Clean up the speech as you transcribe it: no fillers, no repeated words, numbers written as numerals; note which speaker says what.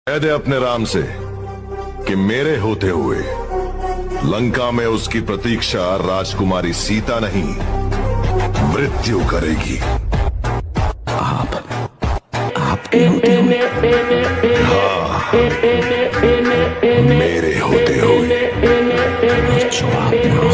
Speaker 1: कह दे अपने राम से कि मेरे होते हुए लंका में उसकी प्रतीक्षा राजकुमारी सीता नहीं, मृत्यु करेगी।
Speaker 2: आपके होते हुए?
Speaker 1: हाँ, मेरे होते हुए।
Speaker 2: जो आपने